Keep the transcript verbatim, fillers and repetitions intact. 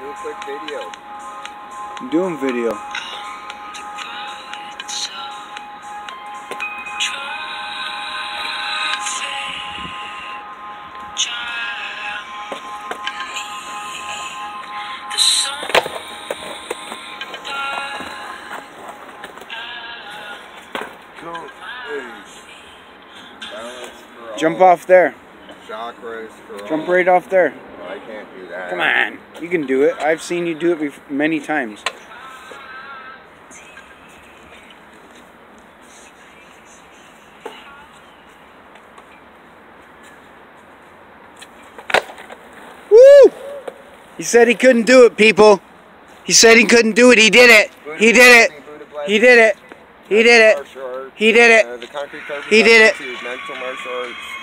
Do a quick video. I'm doing video. Jump off there. Chakras for Jump all. right off there. No, I can't do that. Come on. You can do it. I've seen you do it bef many times. Woo! He said he couldn't do it, people. He said he couldn't do it. He did it. He did it. He did it. He did it. He did it. Uh, the concrete he did it. Mental martial arts.